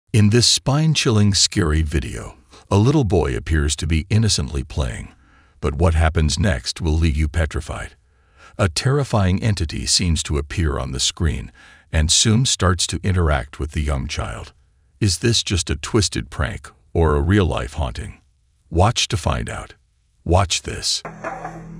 In this spine-chilling, scary video, a little boy appears to be innocently playing, but what happens next will leave you petrified. A terrifying entity seems to appear on the screen and soon starts to interact with the young child. Is this just a twisted prank or a real-life haunting? Watch to find out. Watch this.